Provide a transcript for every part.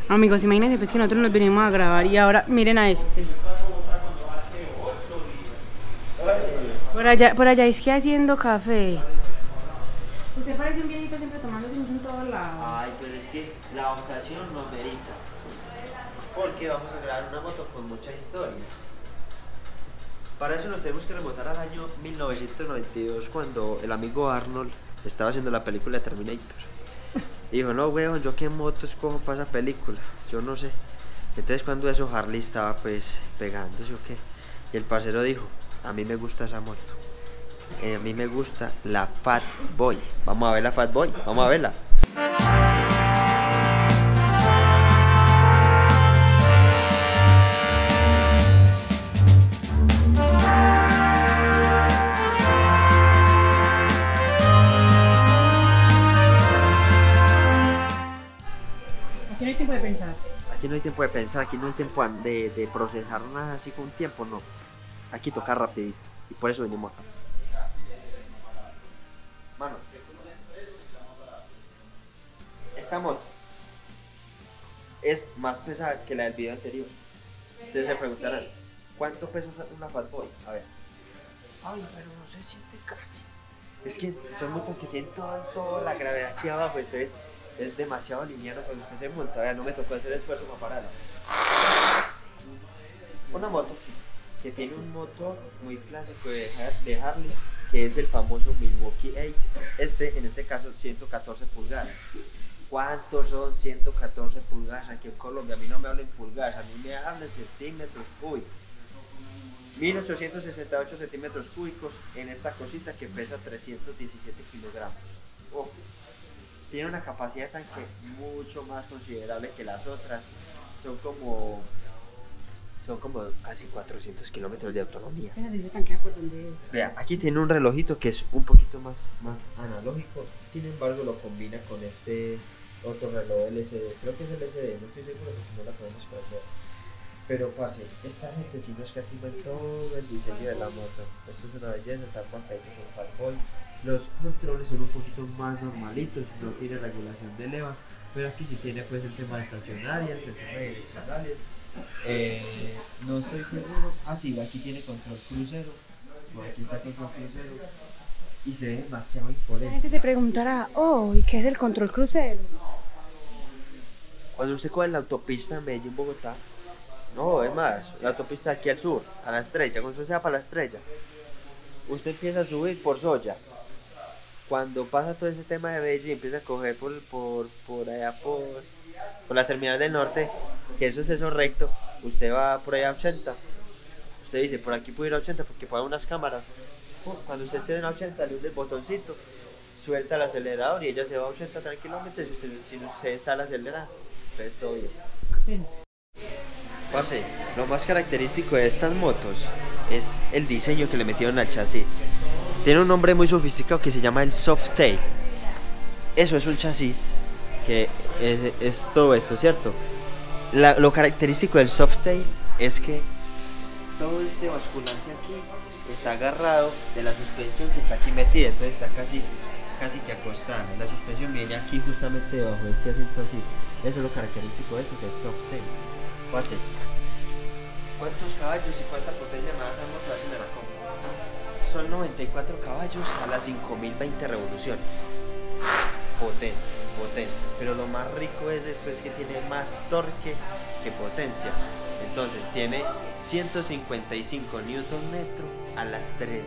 Amigos, imagínense pues que nosotros nos venimos a grabar y ahora miren a este. Por allá es que haciendo café. Usted parece un viejito siempre tomando tinto en todos lados. Ay, pues es que la ocasión nos merita. Porque vamos a grabar una moto con mucha historia. Para eso nos tenemos que remontar al año 1992, cuando el amigo Arnold estaba haciendo la película de Terminator. Y dijo, no, weón, ¿yo qué moto escojo para esa película? Yo no sé. Entonces cuando eso Harley estaba pues pegándose o qué. Y el parcero dijo, a mí me gusta esa moto. A mí me gusta la Fat Boy. Vamos a ver la Fat Boy, vamos a verla. Aquí no hay tiempo de pensar. Aquí no hay tiempo de pensar, aquí no hay tiempo de procesar nada así con tiempo, no. Aquí toca rapidito y por eso venimos acá. Mano, esta moto es más pesada que la del video anterior. Ustedes se preguntarán, ¿cuánto pesa una Fat Boy? A ver. Ay, pero no se siente casi. Es que son motos que tienen toda la gravedad aquí abajo, entonces es demasiado lineal cuando usted se monta. Vea, no me tocó hacer esfuerzo para pararla. Una moto que tiene un motor muy clásico de Harley, que es el famoso Milwaukee 8. En este caso 114 pulgadas. ¿Cuántos son 114 pulgadas aquí en Colombia? A mí no me hablen pulgadas, a mí me hablan centímetros cúbicos. 1868 centímetros cúbicos en esta cosita que pesa 317 kilogramos. Oh, tiene una capacidad de tanque mucho más considerable que las otras. Son como casi 400 kilómetros de autonomía. Vea, aquí tiene un relojito que es un poquito más analógico, sin embargo lo combina con este otro reloj LCD, creo que es el LCD, no estoy seguro porque no la podemos ver. Pero parce, esta gente sí nos escatima en todo el diseño de la moto. Esto es una belleza, está perfecto con Fat Boy. Los controles son un poquito más normalitos, no tiene regulación de levas, pero aquí sí tiene pues el tema de estacionarias, el tema de direccionales. No estoy seguro. Sí, aquí tiene control crucero. Bueno, aquí está control crucero. Y se ve demasiado imponente. La gente te preguntará, ¿y qué es el control crucero? Cuando usted coge la autopista en Medellín, Bogotá, no, es más, la autopista aquí al sur, a la Estrella, cuando usted se va para la Estrella, usted empieza a subir por Soya. Cuando pasa todo ese tema de Medellín, empieza a coger por allá, por la terminal del norte, que eso es eso recto, usted va por allá a 80, usted dice, por aquí puedo ir a 80 porque puedo unas cámaras. Cuando usted esté en 80, le hunde el botoncito, suelta el acelerador y ella se va a 80 tranquilamente si usted está al acelerar. Entonces todo bien. Parce, lo más característico de estas motos es el diseño que le metieron al chasis. Tiene un nombre muy sofisticado que se llama el Softail. Eso es un chasis que es todo esto, ¿cierto? Lo característico del Softail es que todo este basculante aquí está agarrado de la suspensión que está aquí metida, entonces está casi que acostada. La suspensión viene aquí justamente debajo de este asiento así. Eso es lo característico de esto, que es Softail. Parce, ¿cuántos caballos y cuánta potencia me vas a mostrar si me la compro? Son 94 caballos a las 5020 revoluciones. Potente. Pero lo más rico es esto, es que tiene más torque que potencia. Entonces tiene 155 Nm a las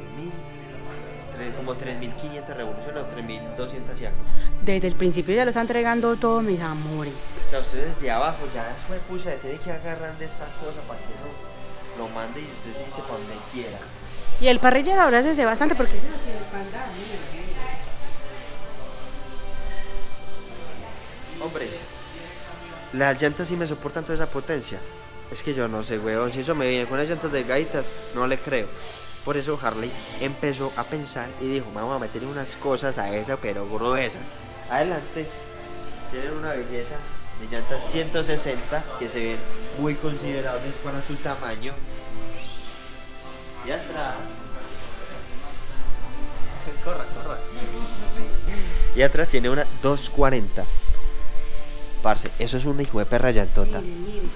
3500 revoluciones o 3200 y algo. Desde el principio ya lo están entregando todos mis amores. O sea, ustedes desde abajo ya después pucha, tiene que agarrar de esta cosa para que eso lo mande y usted se dice para donde quiera. Y el parrillero ahora es desde bastante porque hombre, las llantas sí me soportan toda esa potencia. Es que yo no sé, weón, si eso me viene con las llantas delgaditas, no le creo. Por eso Harley empezó a pensar y dijo, vamos a meter unas cosas a esa, pero gruesas. Adelante, tienen una belleza de llantas 160 que se ven muy considerables para su tamaño. Y atrás, corra. Y atrás tiene una 240. Parce, eso es una hijo de perra llantota. Miren, miren.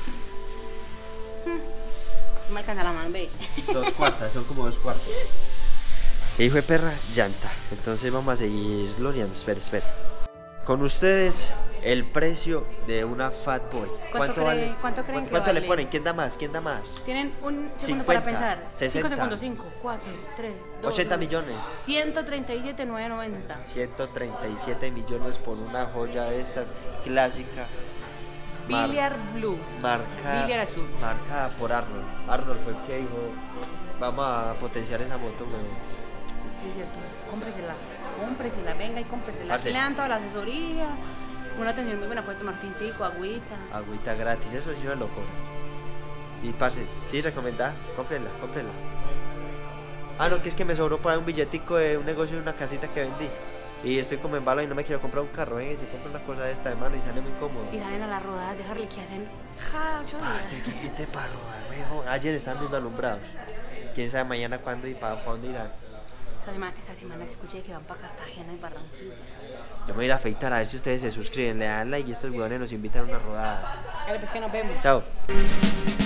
No me alcanza la mano, ve. 2/4, son como 2/4. Hijo de perra llanta. Entonces vamos a seguir loreando. Espera. Con ustedes, el precio de una Fat Boy. ¿Cuánto creen que ¿Cuánto le vale? ponen? ¿Quién da más? Tienen un segundo 50, para pensar. 5 60. segundos, 5, 4, 3, 2, 80 millones. 137,990. 137 millones por una joya de estas clásica. Billiard Blue. Billiard azul. Marcada por Arnold. Arnold fue el que dijo, vamos a potenciar esa moto, weón. Sí, es cierto. Cómpresela, venga y cómpresela. Parce. Aquí le dan toda la asesoría. Una atención muy buena, puede tomar tintico, agüita. Agüita gratis, eso sí no es loco. Y parce, sí, recomendada, cómprenla. Ah, no, que es que me sobró por ahí un billetico de un negocio de una casita que vendí. Y estoy como en bala y no me quiero comprar un carro, si compro una cosa de esta de mano y sale muy cómodo. Y salen a las rodadas, dejarle que hacen cada 8 días. Parce, que invite para rodar, weón. Ayer estaban viendo alumbrados. Quién sabe mañana cuándo y para dónde irán. Esta semana escuché que van para Cartagena y Barranquilla. Yo me voy a ir a afeitar a ver si ustedes se suscriben, le dan like y estos huevones nos invitan a una rodada. Dale, pues que nos vemos. Chao.